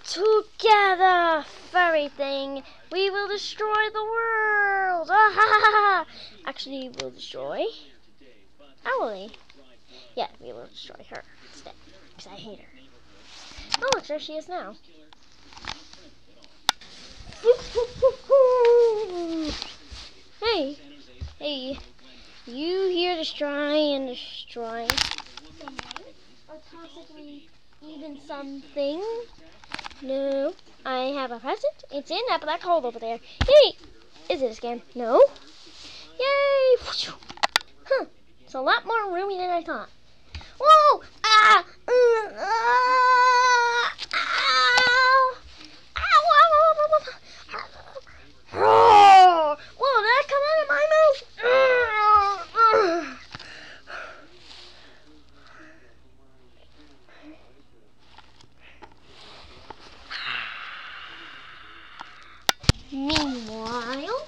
Together, furry thing, we will destroy the world. Ah, ha, ha, ha. Actually, we'll destroy Owly. Yeah, we will destroy her instead, because I hate her. Oh, look, there she is now. Hey, hey, you here to try and destroy someone, or possibly even something? No, I have a present. It's in that black hole over there. Hey, is it a scam? No. Yay! Huh, it's a lot more roomy than I thought. Whoa! Ah! Whoa, did that come out of my mouth? Meanwhile,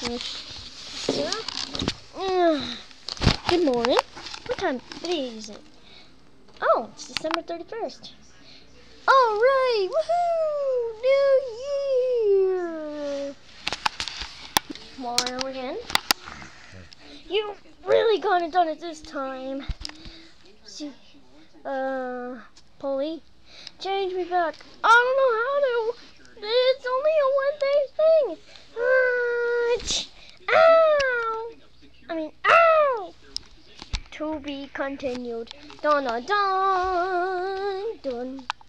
good morning. What time of day is it? Oh, it's December 31st. All right, woohoo! New Year! Tomorrow again. You really got it done it this time. See, Polly, change me back. I don't know how to. It's only a one-day thing. Ow! I mean, ow! To be continued. Dun dun dun dun.